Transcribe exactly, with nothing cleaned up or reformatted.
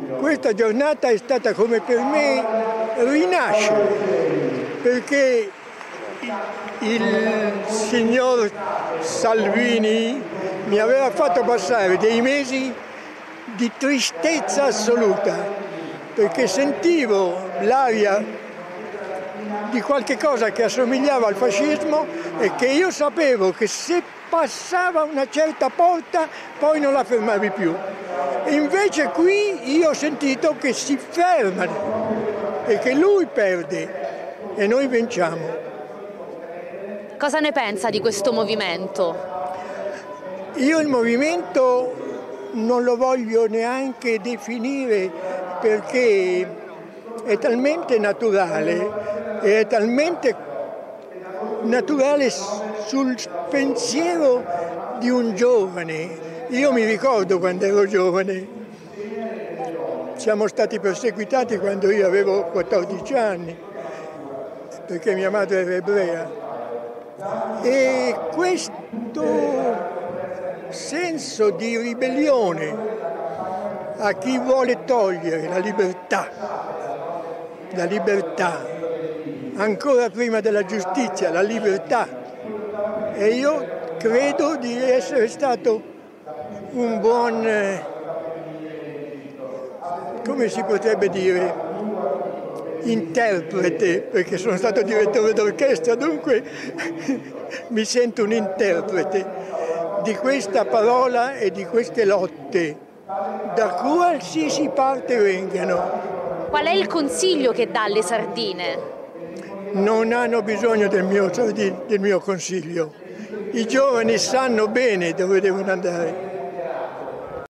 questa giornata è stata come per me rinascere, perché il signor Salvini mi aveva fatto passare dei mesi di tristezza assoluta, perché sentivo l'aria di qualche cosa che assomigliava al fascismo e che io sapevo che se passava una certa porta poi non la fermavi più. E invece qui io ho sentito che si fermano e che lui perde e noi vinciamo. Cosa ne pensa di questo movimento? Io il movimento non lo voglio neanche definire perché è talmente naturale, e è talmente naturale sul pensiero di un giovane. Io mi ricordo quando ero giovane, siamo stati perseguitati quando io avevo quattordici anni, perché mia madre era ebrea. E questo senso di ribellione a chi vuole togliere la libertà, la libertà, ancora prima della giustizia, la libertà. E io credo di essere stato un buon, eh, come si potrebbe dire, interprete, perché sono stato direttore d'orchestra, dunque mi sento un interprete di questa parola e di queste lotte, da qualsiasi parte vengano. Qual è il consiglio che dà alle sardine? Non hanno bisogno del mio, del mio consiglio. I giovani sanno bene dove devono andare.